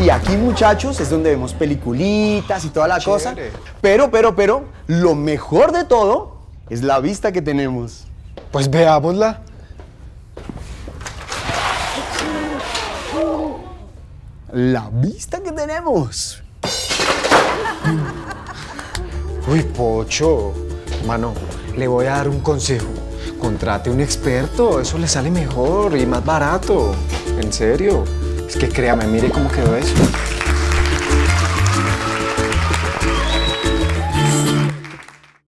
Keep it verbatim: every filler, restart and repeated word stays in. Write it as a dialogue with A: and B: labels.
A: Y aquí, muchachos, es donde vemos peliculitas y toda la
B: Chévere.
A: cosa. Pero, pero, pero, lo mejor de todo es la vista que tenemos.
B: Pues veámosla.
A: La vista que tenemos.
B: Uy, Pocho. Mano, le voy a dar un consejo. Contrate un experto, eso le sale mejor y más barato. En serio. Es que créame, mire cómo quedó eso.